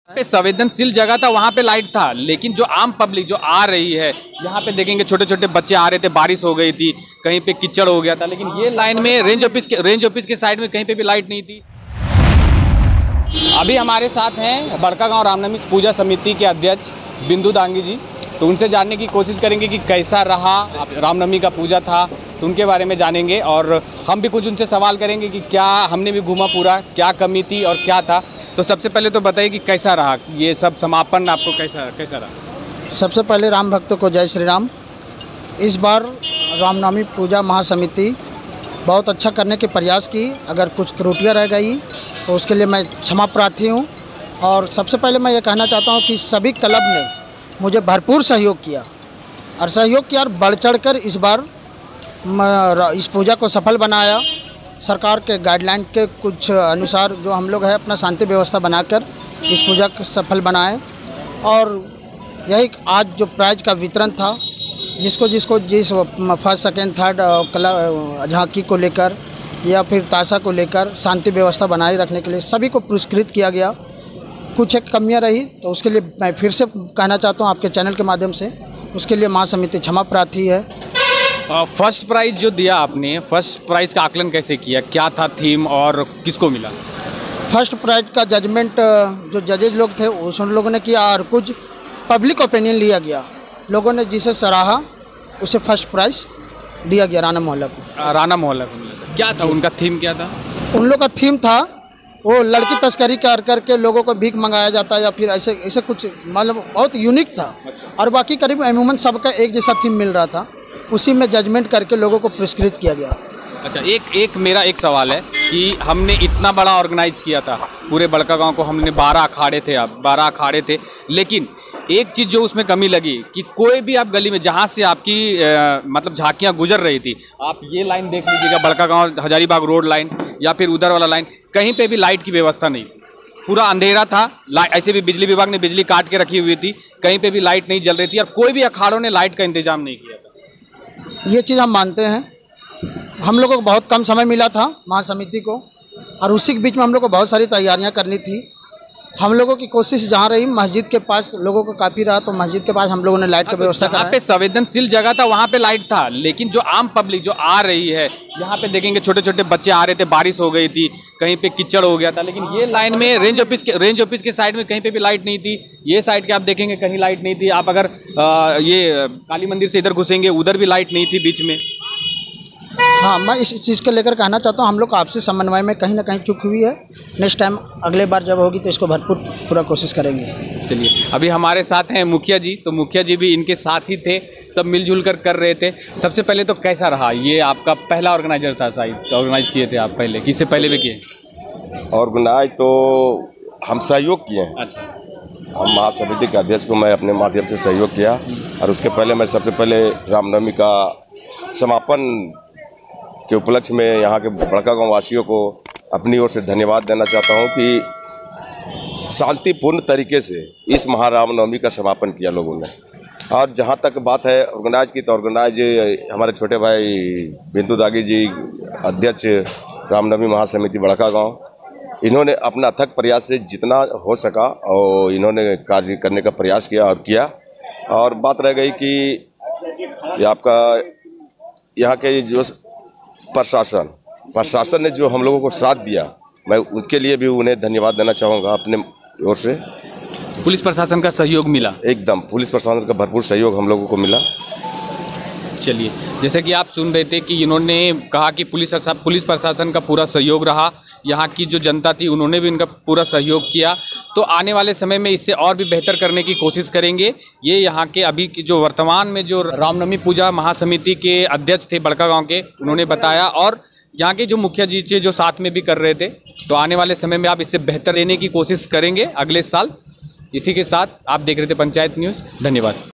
पे संवेदनशील जगह था, वहाँ पे लाइट था, लेकिन जो आम पब्लिक जो आ रही है यहाँ पे देखेंगे, छोटे छोटे बच्चे आ रहे थे, बारिश हो गई थी, कहीं पे कीचड़ हो गया था, लेकिन ये लाइन में रेंज ऑफिस के साइड में कहीं पे भी लाइट नहीं थी। अभी हमारे साथ हैं बड़कागांव रामनवमी पूजा समिति के अध्यक्ष बिंदु दांगी जी, तो उनसे जानने की कोशिश करेंगे कि कैसा रहा रामनवमी का पूजा था, तो उनके बारे में जानेंगे और हम भी कुछ उनसे सवाल करेंगे कि क्या हमने भी घूमा पूरा, क्या कमी थी और क्या था। तो सबसे पहले तो बताइए कि कैसा रहा ये सब समापन, आपको कैसा रहा? सबसे पहले राम भक्तों को जय श्री राम। इस बार रामनवमी पूजा महासमिति बहुत अच्छा करने के प्रयास की, अगर कुछ त्रुटियां रह गई तो उसके लिए मैं क्षमा प्रार्थी हूं। और सबसे पहले मैं ये कहना चाहता हूं कि सभी क्लब ने मुझे भरपूर सहयोग किया और बढ़ चढ़कर इस बार इस पूजा को सफल बनाया। सरकार के गाइडलाइन के कुछ अनुसार जो हम लोग है अपना शांति व्यवस्था बनाकर इस पूजा को सफल बनाए। और यही आज जो प्राइज का वितरण था, जिस फर्स्ट सेकेंड थर्ड कला झांकी को लेकर या फिर ताशा को लेकर शांति व्यवस्था बनाए रखने के लिए सभी को पुरस्कृत किया गया। कुछ एक कमियां रही तो उसके लिए मैं फिर से कहना चाहता हूं आपके चैनल के माध्यम से, उसके लिए महासमिति क्षमा प्रार्थी है। फर्स्ट प्राइज़ जो दिया आपने, फर्स्ट प्राइज़ का आकलन कैसे किया, क्या था थीम और किसको मिला? फर्स्ट प्राइज का जजमेंट जो जजेज लोग थे उन लोगों ने किया और कुछ पब्लिक ओपिनियन लिया गया। लोगों ने जिसे सराहा उसे फर्स्ट प्राइज दिया गया राणा मोहल्ला को। राणा मोहल्ला को क्या था उनका थीम, क्या था? उन लोग का थीम था वो लड़की तस्करी करके लोगों को भीख मंगाया जाता या फिर ऐसे कुछ, मतलब बहुत यूनिक था। और बाकी करीब अमूमन सबका एक जैसा थीम मिल रहा था, उसी में जजमेंट करके लोगों को पुरस्कृत किया गया। अच्छा, मेरा एक सवाल है कि हमने इतना बड़ा ऑर्गेनाइज किया था, पूरे बड़कागांव को हमने 12 अखाड़े थे, लेकिन एक चीज़ जो उसमें कमी लगी कि कोई भी आप गली में जहाँ से आपकी मतलब झांकियाँ गुजर रही थी, आप ये लाइन देख लीजिएगा, बड़कागांव हजारीबाग रोड लाइन या फिर उधर वाला लाइन, कहीं पे भी लाइट की व्यवस्था नहीं, पूरा अंधेरा था। ऐसे भी बिजली विभाग ने बिजली काट के रखी हुई थी, कहीं पे भी लाइट नहीं जल रही थी और कोई भी अखाड़ों ने लाइट का इंतजाम नहीं किया था। ये चीज़ हम मानते हैं। हम लोगों को बहुत कम समय मिला था महासमिति को, और उसी के बीच में हम लोग को बहुत सारी तैयारियां करनी थी। हम लोगों की कोशिश जहाँ रही, मस्जिद के पास लोगों को काफ़ी रहा, तो मस्जिद के पास हम लोगों ने लाइट की व्यवस्था करा। पे संवेदनशील जगह था, वहाँ पे लाइट था, लेकिन जो आम पब्लिक जो आ रही है यहाँ पे देखेंगे, छोटे छोटे बच्चे आ रहे थे, बारिश हो गई थी, कहीं पे कीचड़ हो गया था, लेकिन ये लाइन में रेंज ऑफिस के साइड में कहीं पे भी लाइट नहीं थी। ये साइड के आप देखेंगे कहीं लाइट नहीं थी। आप अगर ये काली मंदिर से इधर घुसेंगे, उधर भी लाइट नहीं थी बीच में। हाँ, मैं इस चीज़ को लेकर कहना चाहता हूँ, हम लोग आपसी समन्वय में कहीं ना कहीं चूक हुई है। नेक्स्ट टाइम अगले बार जब होगी तो इसको भरपूर पूरा कोशिश करेंगे। चलिए, अभी हमारे साथ हैं मुखिया जी, तो मुखिया जी भी इनके साथ ही थे, सब मिलजुल कर रहे थे। सबसे पहले तो कैसा रहा? ये आपका पहला ऑर्गेनाइजर था शायद, ऑर्गेनाइज किए थे आप पहले, किससे पहले भी किए? ऑर्गेनाइज तो हम सहयोग किए हैं। अच्छा। हम महासमिति के अध्यक्ष को मैं अपने माध्यम से सहयोग किया, और उसके पहले मैं सबसे पहले रामनवमी का समापन के उपलक्ष्य में यहाँ के बड़कागांव वासियों को अपनी ओर से धन्यवाद देना चाहता हूँ कि शांतिपूर्ण तरीके से इस महारामनवमी का समापन किया लोगों ने। और जहाँ तक बात है ऑर्गेनाइज की, तो ऑर्गेनाइज हमारे छोटे भाई बिंदु दागी जी, अध्यक्ष रामनवमी महासमिति बड़कागांव, इन्होंने अपना अथक प्रयास से जितना हो सका और इन्होंने कार्य करने का प्रयास किया। और बात रह गई कि ये आपका यहाँ के जो प्रशासन ने जो हम लोगों को साथ दिया, मैं उनके लिए भी उन्हें धन्यवाद देना चाहूँगा अपने ओर से। पुलिस प्रशासन का सहयोग मिला? एकदम, पुलिस प्रशासन का भरपूर सहयोग हम लोगों को मिला। चलिए, जैसे कि आप सुन रहे थे कि इन्होंने कहा कि पुलिस प्रशासन का पूरा सहयोग रहा, यहाँ की जो जनता थी उन्होंने भी इनका पूरा सहयोग किया, तो आने वाले समय में इससे और भी बेहतर करने की कोशिश करेंगे। ये यहाँ के अभी की जो वर्तमान में जो रामनवमी पूजा महासमिति के अध्यक्ष थे बड़कागांव के, उन्होंने बताया, और यहाँ के जो मुखिया जी थे जो साथ में भी कर रहे थे, तो आने वाले समय में आप इससे बेहतर देने की कोशिश करेंगे अगले साल। इसी के साथ आप देख रहे थे पंचायत न्यूज़। धन्यवाद।